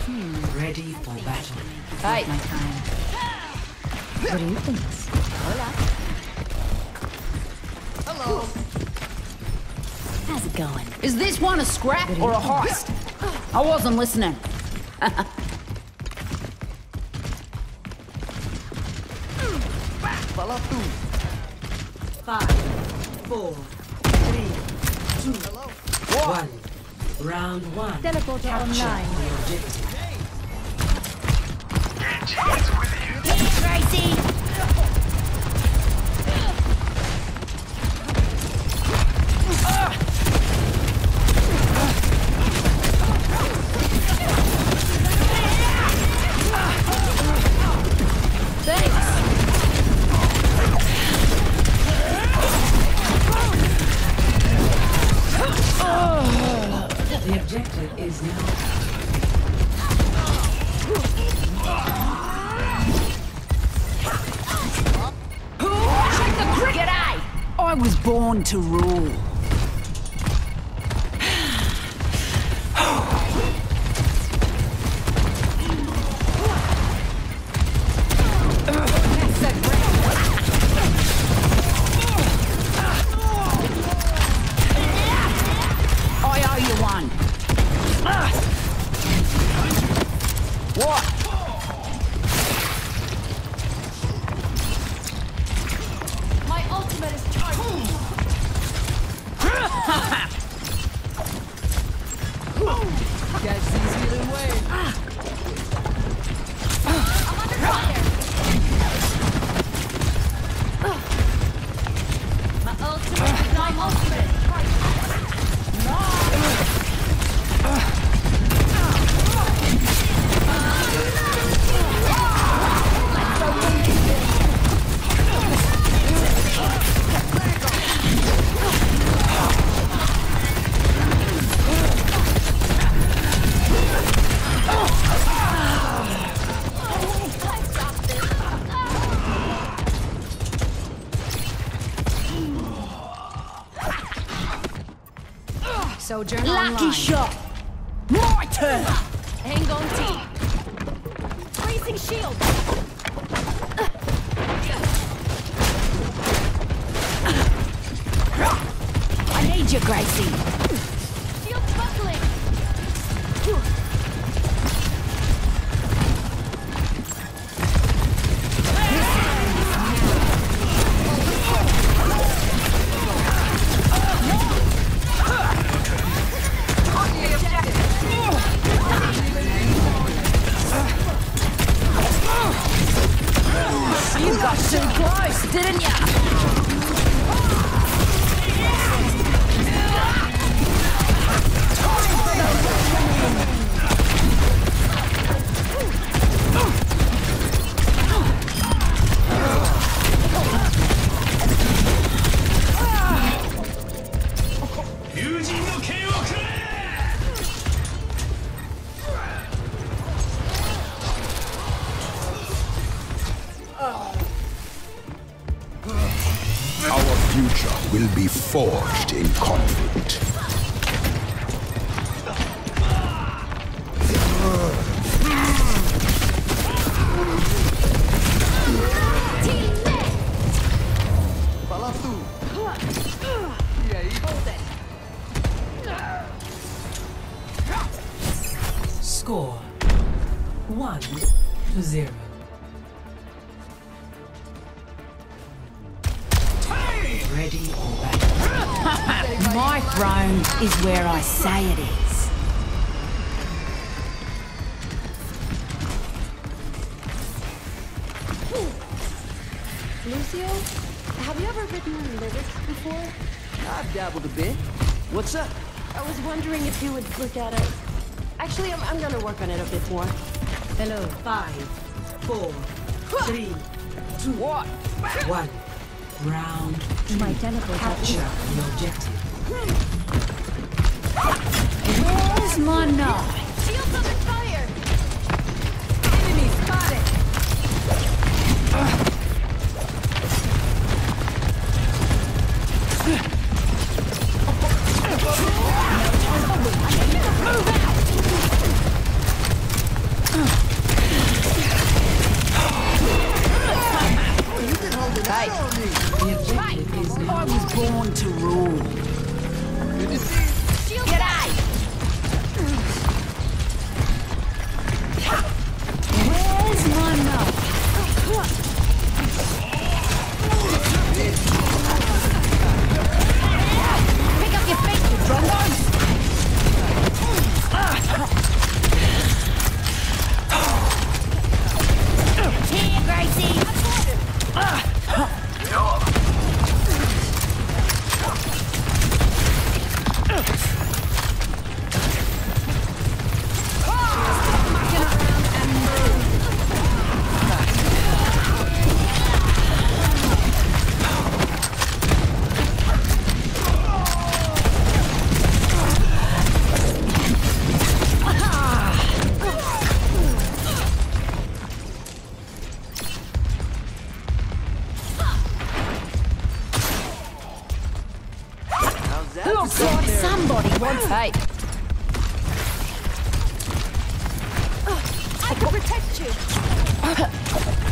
Ready for battle. Hey. My time. What do you think? Hola. Hello. How's it going? Is this one a scrap or a heist? I wasn't listening. Fala tu. 5, 4, 3, 2, 1. Round 1. Teleporter Capture online. the objective. Tracy! The objective is now. G'day! I was born to rule. I owe you one. What? My ultimate is charged. Guess easier than wait. I'm under fire. My ultimate is Sojourn Lucky online. shot. My turn. Hang on, team. Freezing shield. I need you, Gracie. Shield buckling. You got too close, didn't ya? Our future will be forged in conflict. Fala tu. E aí? Score 1-0. Ready for battle. My throne is where I say it is. Lucio, have you ever written lyrics before? I've dabbled a bit. What's up? I was wondering if you would look at it. Actually, I'm gonna work on it a bit more. Hello. 5, 4, 3, 2, What? 1. Round 2. My teleporter. Capture the objective. Where's my knife? Shields under fire! Enemy spotted. Hey. I can protect you.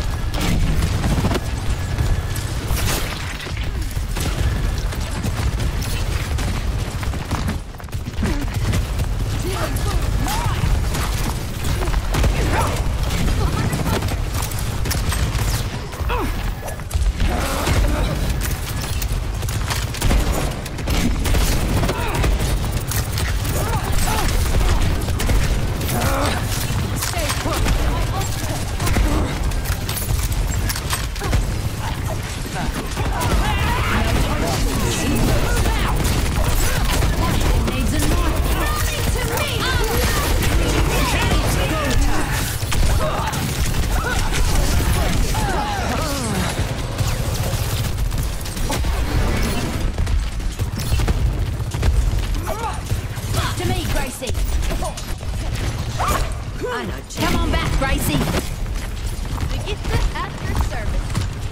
Come on back, Gracie. We get this at your service.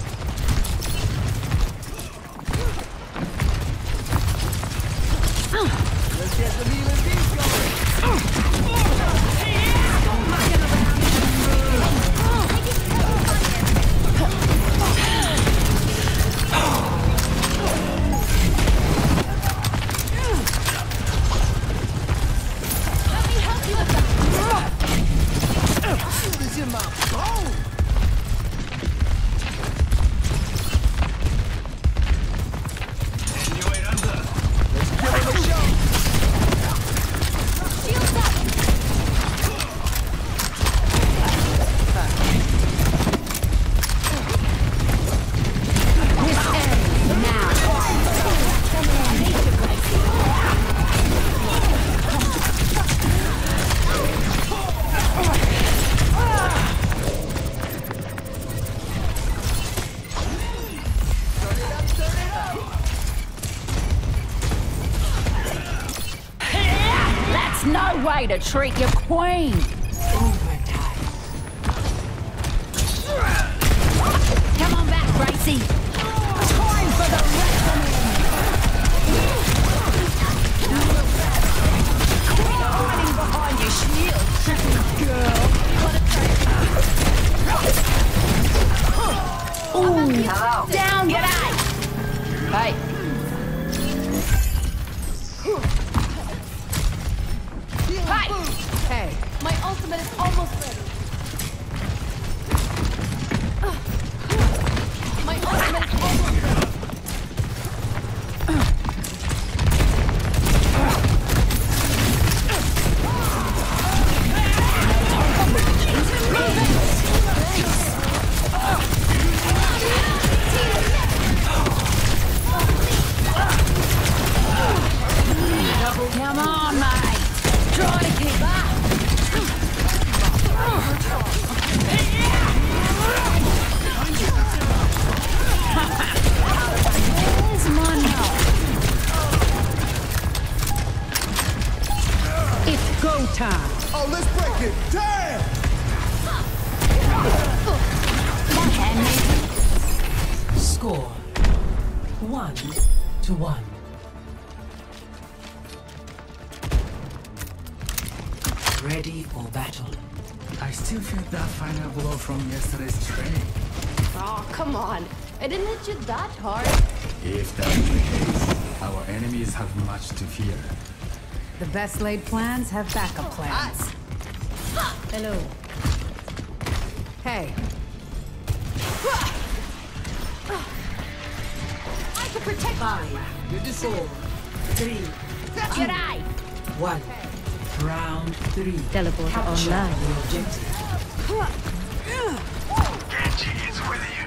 Let's get the healing beast going. Let me help you with that. Feel this in my bones. Let's give him a show. Shields up. This ends now. That's no way to treat your queen. Come on back, Gracie. Time for the reckoning. Hiding behind your shield, tricky girl. Ooh, down, g'day. Hey. Hey. My ultimate is almost ready. My ultimate is almost ready. Come on, mate. Try to keep up. Where's my knife? It's go time. Oh, let's break it. Damn! My hand. Score 1-1. Ready for battle. I still feel that final blow from yesterday's training. Oh, come on. I didn't hit you that hard. If that's the case, our enemies have much to fear. The best laid plans have backup plans. Hello. Hey. I can protect 5, 4, 3, G'day. 1. Round 3. Teleport Capture online. the objective. Genji is with you.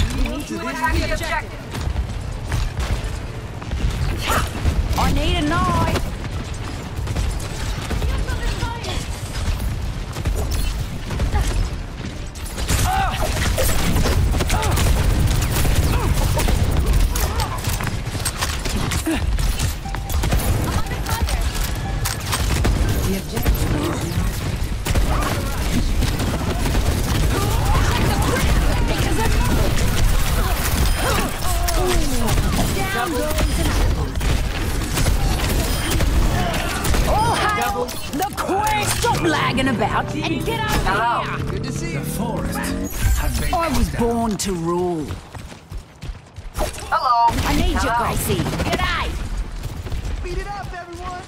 I need a knife. The objective is Down goes an apple. flagging about and get over here! Good to see you. The forest has been I was born to rule. Hello. I need you, Gracie. G'day! Beat it up, everyone.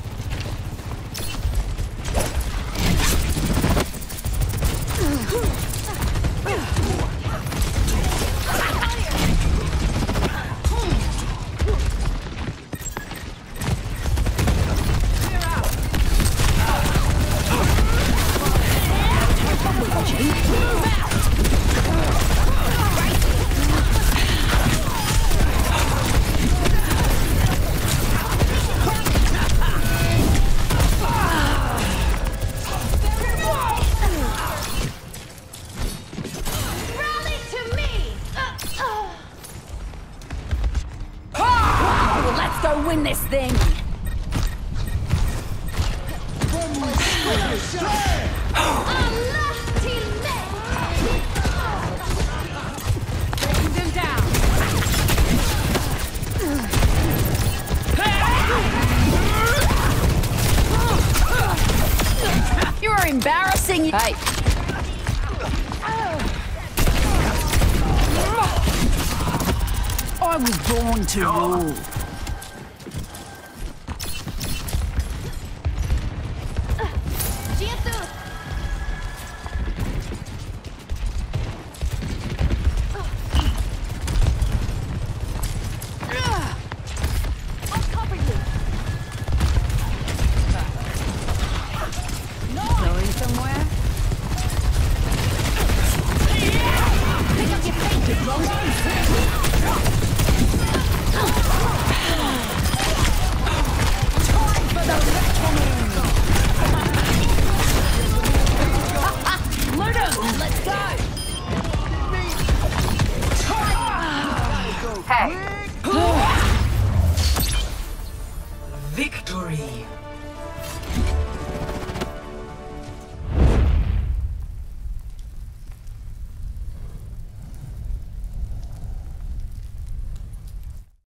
Rally to me! Well, let's go win this thing! Taking them down. You're embarrassing. Hey. I was born to rule. Jesus! I'll cover you. Going somewhere?